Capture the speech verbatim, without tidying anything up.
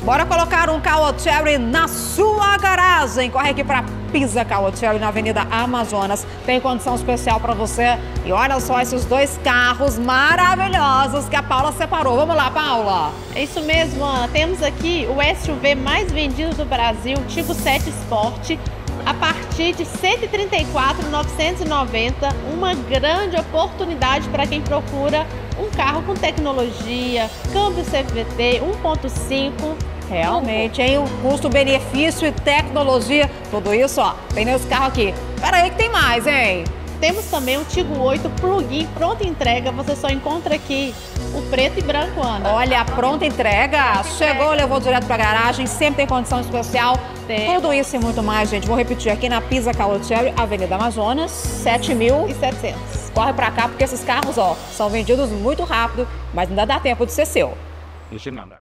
Bora colocar um Caoa Chery na sua garagem. Corre aqui para Pisa Caoa Chery, na Avenida Amazonas. Tem condição especial para você. E olha só esses dois carros maravilhosos que a Paula separou. Vamos lá, Paula. É isso mesmo, Ana. Temos aqui o S U V mais vendido do Brasil, Tigo sete Sport, a partir de cento e trinta e quatro mil novecentos e noventa. Uma grande oportunidade para quem procura um carro com tecnologia, câmbio C V T um ponto cinco. Realmente, hein? O custo-benefício e tecnologia, tudo isso, ó, tem nesse carro aqui. Pera aí que tem mais, hein? Temos também o Tigo oito Plug-in pronta entrega. Você só encontra aqui o preto e branco, Ana. Olha, pronta entrega. Pronta Chegou, entrega. Levou direto pra garagem. Sempre tem condição especial. Tem. Tudo isso e muito mais, gente. Vou repetir aqui na Pisa Caoa Chery, Avenida Amazonas, sete mil e setecentos. Corre pra cá porque esses carros, ó, são vendidos muito rápido, mas ainda dá tempo de ser seu. Não sei nada.